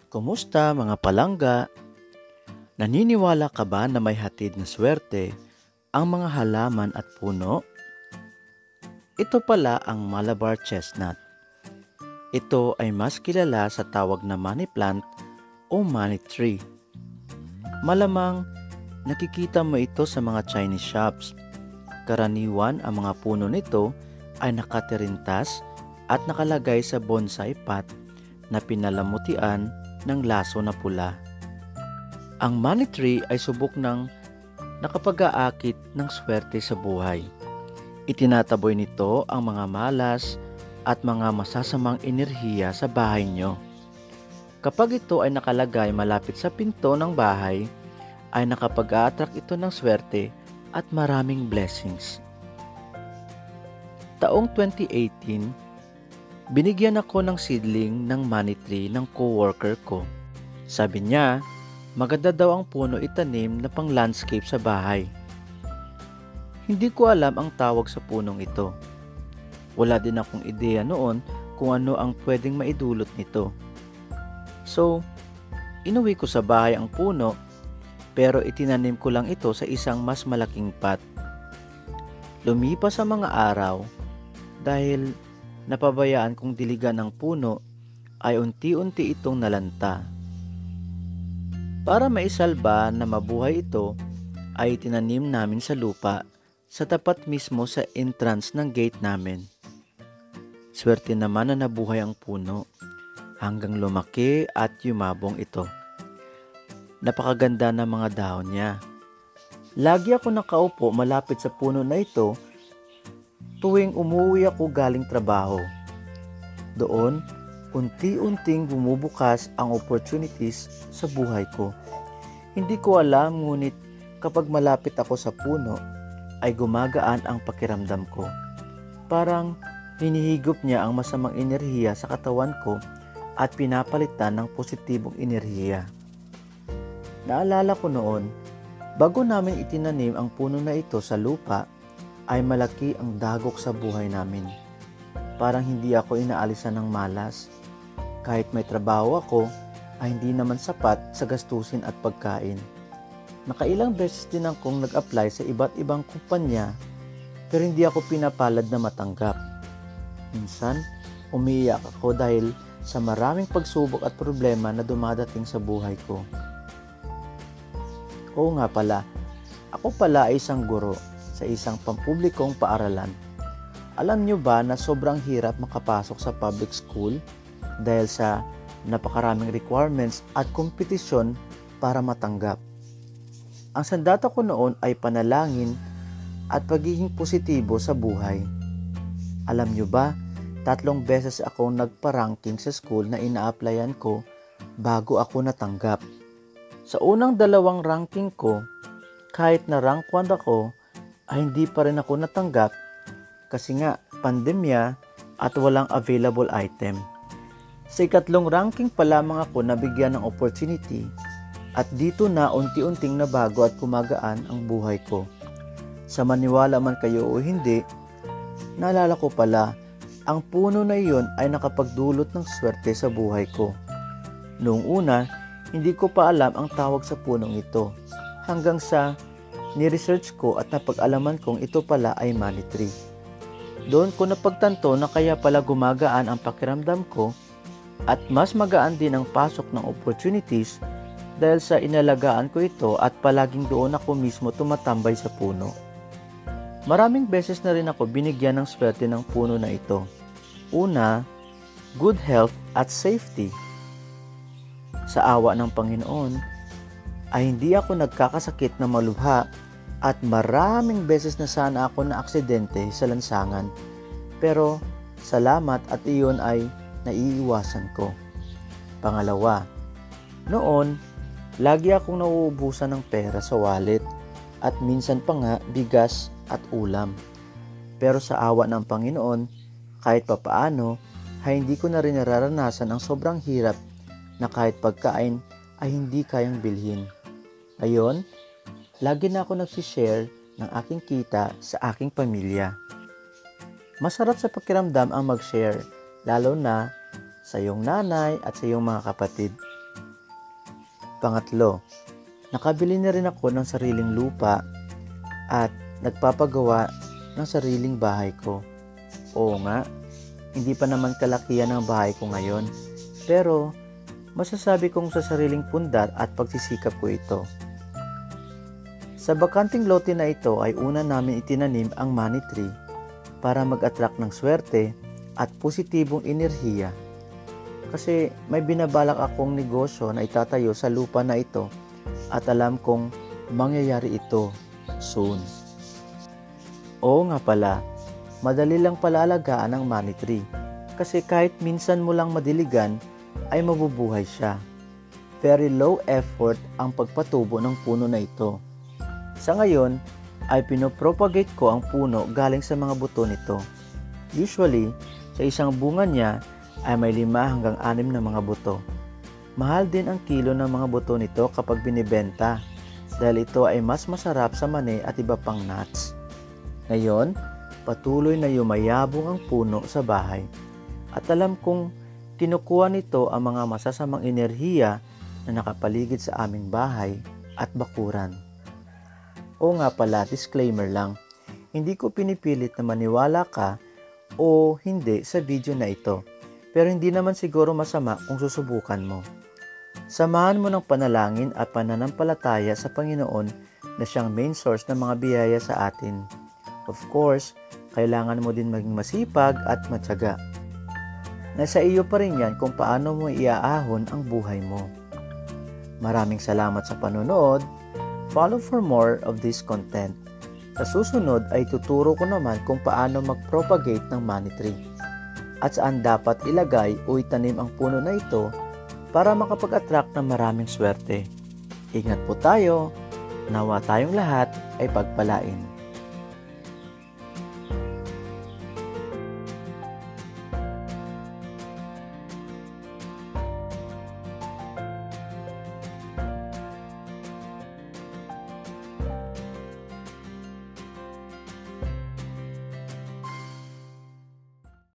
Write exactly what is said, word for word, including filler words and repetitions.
Kumusta mga palangga? Naniniwala ka ba na may hatid na swerte ang mga halaman at puno? Ito pala ang Malabar chestnut. Ito ay mas kilala sa tawag na money plant o money tree. Malamang nakikita mo ito sa mga Chinese shops. Karaniwan ang mga puno nito ay nakatirintas at nakalagay sa bonsai pot na pinalamutian ng laso na pula. Ang money tree ay subok ng nakapag-aakit ng swerte sa buhay. Itinataboy nito ang mga malas at mga masasamang enerhiya sa bahay nyo. Kapag ito ay nakalagay malapit sa pinto ng bahay, ay nakapag-a-attract ito ng swerte at maraming blessings. Taong twenty eighteen, binigyan ako ng seedling ng money tree ng coworker ko. Sabi niya, maganda daw ang puno itanim na pang landscape sa bahay. Hindi ko alam ang tawag sa punong ito. Wala din akong ideya noon kung ano ang pwedeng maidulot nito. So, inuwi ko sa bahay ang puno, pero itinanim ko lang ito sa isang mas malaking pot. Lumipas ang mga araw, dahil napabayaan kong diligan ng puno, ay unti-unti itong nalanta. Para maisalba na mabuhay ito, ay tinanim namin sa lupa sa tapat mismo sa entrance ng gate namin. Swerte naman na nabuhay ang puno hanggang lumaki at yumabong ito. Napakaganda ng mga dahon niya. Lagi ako nakaupo malapit sa puno na ito tuwing umuwi ako galing trabaho. Doon, unti-unting bumubukas ang opportunities sa buhay ko. Hindi ko alam, ngunit kapag malapit ako sa puno, ay gumagaan ang pakiramdam ko. Parang hinihigop niya ang masamang enerhiya sa katawan ko at pinapalitan ng positibong enerhiya. Naalala ko noon, bago namin itinanim ang puno na ito sa lupa, ay malaki ang dagok sa buhay namin. Parang hindi ako inaalisan ng malas. Kahit may trabaho ako, ay hindi naman sapat sa gastusin at pagkain. Nakailang beses din akong nag-apply sa iba't ibang kumpanya, pero hindi ako pinapalad na matanggap. Minsan, umiiyak ako dahil sa maraming pagsubok at problema na dumadating sa buhay ko. Oo nga pala, ako pala ay isang guro sa isang pampublikong paaralan. Alam nyo ba na sobrang hirap makapasok sa public school dahil sa napakaraming requirements at kompetisyon para matanggap? Ang sandata ko noon ay panalangin at pagiging positibo sa buhay. Alam nyo ba, tatlong beses akong nagpa-ranking sa school na ina-applyan ko bago ako natanggap. Sa unang dalawang ranking ko, kahit na rank one ako, ay hindi pa rin ako natanggap kasi nga pandemya at walang available item. Sa ikatlong ranking pa lamang ako nabigyan ng opportunity at dito na unti-unting nabago at kumagaan ang buhay ko. Sa maniwala man kayo o hindi, naalala ko pala, ang puno na iyon ay nakapagdulot ng swerte sa buhay ko. Noong una, hindi ko pa alam ang tawag sa punong ito hanggang sa ni-research ko at napag-alaman kong ito pala ay money tree. Doon ko napagtanto na kaya pala gumagaan ang pakiramdam ko at mas magaan din ang pasok ng opportunities dahil sa inalagaan ko ito at palaging doon ako mismo tumatambay sa puno. Maraming beses na rin ako binigyan ng swerte ng puno na ito. Una, good health at safety. Sa awa ng Panginoon, ay hindi ako nagkakasakit na malubha at maraming beses na sana ako na aksidente sa lansangan. Pero salamat at iyon ay naiiwasan ko. Pangalawa, noon, lagi akong nauubusan ng pera sa wallet at minsan pa nga bigas at ulam. Pero sa awa ng Panginoon, kahit papaano, ay hindi ko na rin nararanasan ang sobrang hirap na kahit pagkain ay hindi kayang bilhin. Ngayon, lagi na ako nagsishare ng aking kita sa aking pamilya. Masarap sa pakiramdam ang mag-share, lalo na sa iyong nanay at sa iyong mga kapatid. Pangatlo, nakabili na rin ako ng sariling lupa at nagpapagawa ng sariling bahay ko. Oo nga, hindi pa naman kalakihan ang bahay ko ngayon, pero masasabi kong sa sariling pundar at pagsisikap ko ito. Sa bakanting lote na ito ay una namin itinanim ang money tree para mag-attract ng swerte at positibong enerhiya. Kasi may binabalak akong negosyo na itatayo sa lupa na ito at alam kong mangyayari ito soon. Oo nga pala, madali lang pala alagaan ang money tree kasi kahit minsan mo lang madiligan ay mabubuhay siya. Very low effort ang pagpatubo ng puno na ito. Sa ngayon ay pinopropagate ko ang puno galing sa mga buto nito. Usually, sa isang bunga niya ay may lima hanggang anim na mga buto. Mahal din ang kilo ng mga buto nito kapag binibenta dahil ito ay mas masarap sa mani at iba pang nuts. Ngayon, patuloy na yumayabong ang puno sa bahay at alam kong kinukuha nito ang mga masasamang enerhiya na nakapaligid sa aming bahay at bakuran. O nga pala, disclaimer lang, hindi ko pinipilit na maniwala ka o hindi sa video na ito, pero hindi naman siguro masama kung susubukan mo. Samahan mo ng panalangin at pananampalataya sa Panginoon na siyang main source ng mga biyaya sa atin. Of course, kailangan mo din maging masipag at matyaga. Nasa iyo pa rin yan kung paano mo iaahon ang buhay mo. Maraming salamat sa panonood. Follow for more of this content. Sa susunod ay tuturo ko naman kung paano mag-propagate ng money tree at saan dapat ilagay o itanim ang puno na ito para makapag-attract ng maraming swerte. Ingat po tayo, nawa tayong lahat ay pagpalain.